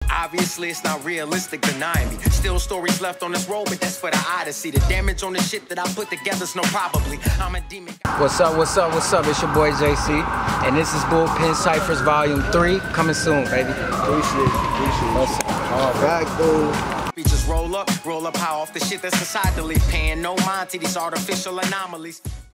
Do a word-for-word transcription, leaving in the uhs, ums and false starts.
Obviously, it's not realistic denying me. Still stories left on this road, but that's for the odyssey. The damage on the shit that I put together's no probably. I'm a demon. What's up, what's up, what's up? It's your boy J C, and this is Bullpen Cyphers Volume three, coming soon, baby. Appreciate it, appreciate it. All back, dude. We just roll up, roll up high off the shit that's inside the leaf. Paying no mind to these artificial anomalies.